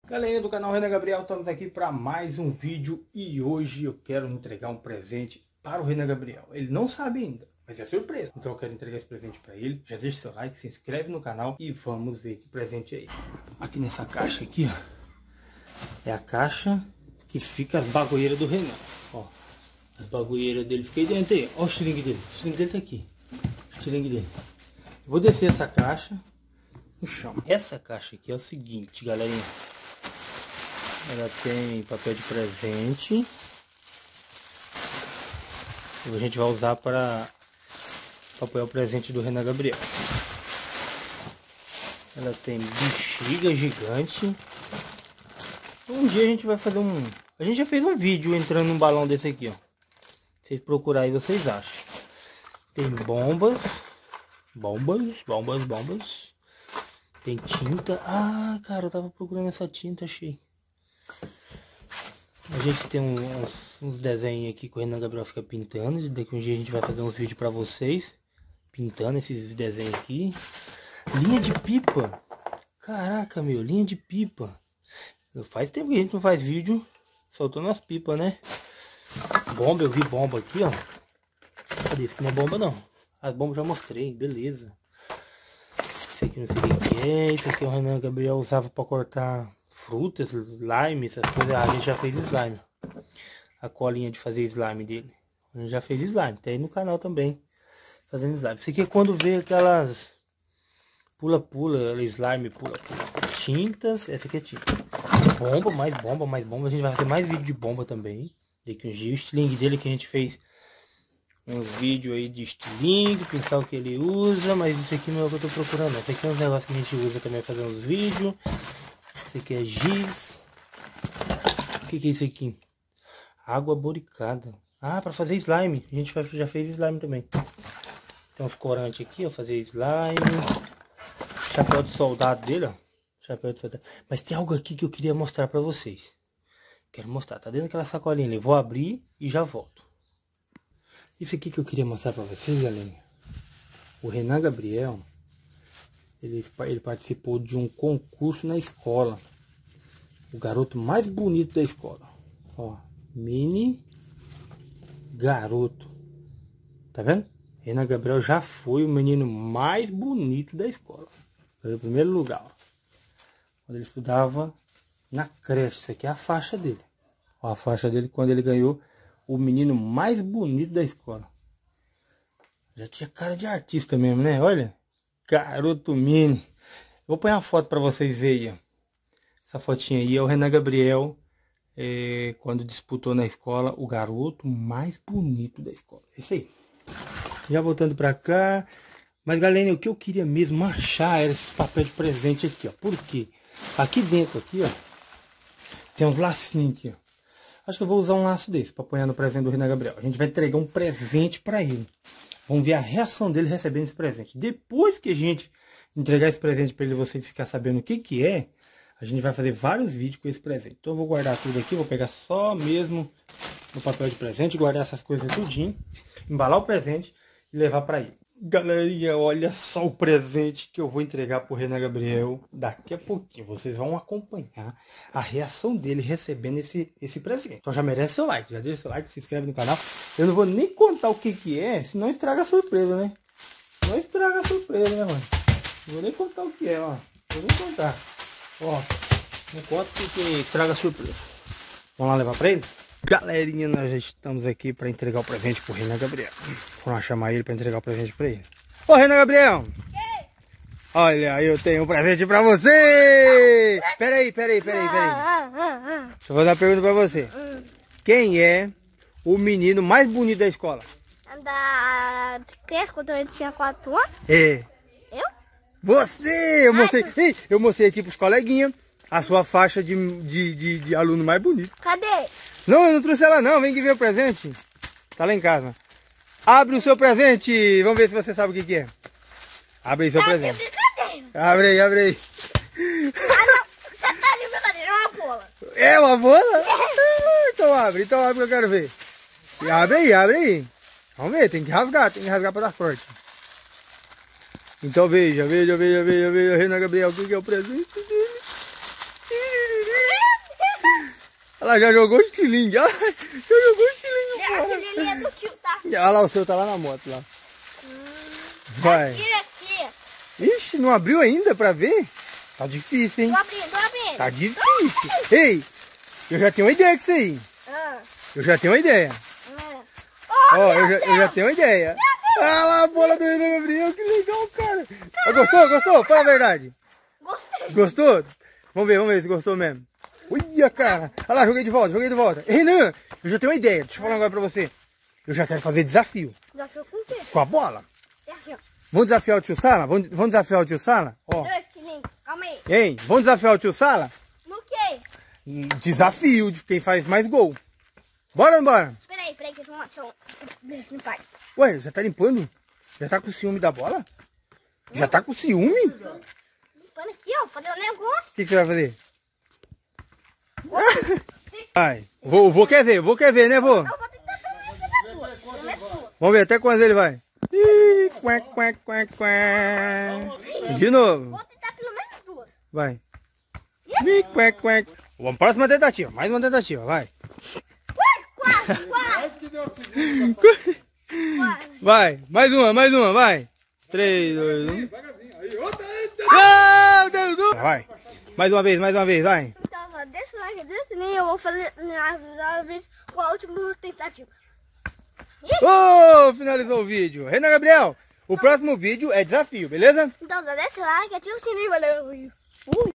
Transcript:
Galerinha do canal Renan Gabriel, estamos aqui para mais um vídeo e hoje eu quero entregar um presente para o Renan Gabriel. Ele não sabe ainda, mas é surpresa. Então eu quero entregar esse presente para ele. Já deixa seu like, se inscreve no canal e vamos ver que presente é esse. Aqui nessa caixa aqui, ó, é a caixa que fica as bagulheiras do Renan. Ó, as bagulheiras dele ficam aí dentro aí. Ó o estilingue dele. O estilingue dele tá aqui. O estilingue dele. Eu vou descer essa caixa no chão. Essa caixa aqui é o seguinte, galerinha. Ela tem papel de presente. E a gente vai usar para apoiar o presente do Renan Gabriel. Ela tem bexiga gigante. Um dia a gente vai fazer um... A gente já fez um vídeo entrando num balão desse aqui, ó. Vocês procurarem aí, vocês acham. Tem bombas. Bombas. Tem tinta. Ah, cara, eu tava procurando essa tinta, achei. A gente tem uns desenhos aqui que o Renan Gabriel fica pintando. Daqui um dia a gente vai fazer uns vídeos pra vocês pintando esses desenhos aqui. Linha de pipa. Caraca, meu, linha de pipa. Faz tempo que a gente não faz vídeo soltando as pipas, né? Bomba, eu vi bomba aqui, ó. Cadê? Isso não é bomba, não. As bombas já mostrei, beleza. Isso aqui não sei o que é. Isso aqui o Renan Gabriel usava pra cortar frutas, slime, essas coisas. A gente já fez slime. A colinha de fazer slime dele. A gente já fez slime. Tem aí no canal também. Fazendo slime. Isso aqui é quando vê aquelas pula, slime, pula. Tintas. Essa aqui é tinta. Bomba, mais bomba. A gente vai fazer mais vídeo de bomba também. Daqui uns dias. O estilingue dele que a gente fez uns vídeos aí de estilingue, pincel que ele usa. Mas isso aqui não é o que eu tô procurando. Esse aqui é uns negócios que a gente usa também fazer uns vídeos. Esse aqui é giz. O que é isso aqui? Água boricada. Ah, para fazer slime. A gente já fez slime também. Tem uns corantes aqui, ó. Fazer slime. Chapéu de soldado dele, ó. Chapéu de soldado. Mas tem algo aqui que eu queria mostrar para vocês. Quero mostrar. Tá dentro daquela sacolinha ali. Vou abrir e já volto. Isso aqui que eu queria mostrar para vocês, galera. O Renan Gabriel. Ele participou de um concurso na escola. O garoto mais bonito da escola. Ó, mini garoto. Tá vendo? Renan Gabriel já foi o menino mais bonito da escola. Foi o primeiro lugar. Ó. Quando ele estudava na creche. Isso aqui é a faixa dele. Ó, a faixa dele quando ele ganhou o menino mais bonito da escola. Já tinha cara de artista mesmo, né? Olha. Garoto mini. Vou pôr uma foto para vocês verem. Essa fotinha aí é o Renan Gabriel. Quando disputou na escola o garoto mais bonito da escola. Isso aí. Já voltando para cá. Mas galera, o que eu queria mesmo achar era esse papel de presente aqui, ó. Por quê? Aqui dentro, aqui, ó. Tem uns lacinhos aqui, ó. Acho que eu vou usar um laço desse para apoiar no presente do Renan Gabriel. A gente vai entregar um presente para ele. Vamos ver a reação dele recebendo esse presente. Depois que a gente entregar esse presente para ele, vocês ficar sabendo o que é, a gente vai fazer vários vídeos com esse presente. Então eu vou guardar tudo aqui, vou pegar só mesmo no papel de presente, guardar essas coisas tudinho, embalar o presente e levar para ele. Galerinha, olha só o presente que eu vou entregar pro Renan Gabriel daqui a pouquinho. Vocês vão acompanhar a reação dele recebendo esse presente. Então já merece seu like, já deixa seu like, se inscreve no canal. Eu não vou nem contar o que é, senão estraga a surpresa, né? Não estraga a surpresa, né, mano? Não vou nem contar o que é, ó. Vou nem contar. Ó, não conta porque estraga a surpresa. Vamos lá levar pra ele? Galerinha, nós já estamos aqui para entregar o presente pro Renan Gabriel. Vamos chamar ele para entregar o presente para ele. Ô Renan Gabriel! Olha, eu tenho um presente para você! Peraí. Deixa eu fazer uma pergunta para você. Quem é o menino mais bonito da escola? Da creche, quando eu tinha 4 anos? É. Eu? Você! Eu mostrei aqui pros coleguinhas a sua faixa de aluno mais bonito. Cadê? Não, eu não trouxe ela não. Vem aqui ver o presente. Tá lá em casa. Abre o seu presente. Vamos ver se você sabe o que é. Abre aí seu presente. Abre aí. Ah, não. Você tá de brincadeira, é uma bola. É uma bola? Então abre que eu quero ver. E abre aí. Vamos ver, tem que rasgar pra dar sorte. Então veja, Renan Gabriel, o que é o presente dele? Ela já jogou o estilingue. Já jogou o estilingue fora. Aquele ali é do tio, tá? Olha lá, o seu tá lá na moto lá. Vai. Aqui. Ixi, não abriu ainda pra ver? Tá difícil, hein? Tô abrindo. Tá difícil. Ei, eu já tenho uma ideia com isso aí. Eu já tenho uma ideia. Ó, eu já tenho uma ideia. Ah lá, a bola do Renan Gabriel, que legal, cara. Gostou? Fala a verdade. Gostei. Gostou? Vamos ver se gostou mesmo. Olha, cara. Olha lá, joguei de volta. Renan, eu já tenho uma ideia. Deixa eu falar agora pra você. Eu já quero fazer desafio. Desafio com o quê? Com a bola. É assim, ó. Vamos desafiar o tio Sala? Vamos desafiar o tio Sala? Ó. Calma aí. Hein? Vamos desafiar o tio Sala? No quê? Desafio de quem faz mais gol. Bora ou não bora? Peraí, que eu vou limpar. Ué, já tá limpando? Já tá com ciúme da bola? Já tá com ciúme? Limpando aqui, ó, fazer um negócio. O que você vai fazer? Vai. O vô quer ver, né, vô? Eu vou tentar pelo menos fazer duas. Vamos ver até quantas ele vai. Ih, quack. De novo. Vou tentar pelo menos duas. Vai. Ih, quack. Vamos, próxima tentativa. Mais uma tentativa, vai. Quase. Vai, mais uma, vai. 3, 2, 1. Ah, Deus do... Vai. Mais uma vez, vai. Então, deixa o like desse nem eu vou fazer a vez com a última tentativa. Oh, finalizou o vídeo. Renan Gabriel, o próximo vídeo é desafio, beleza? Então, deixa o like, ativa o sininho, valeu. Fui.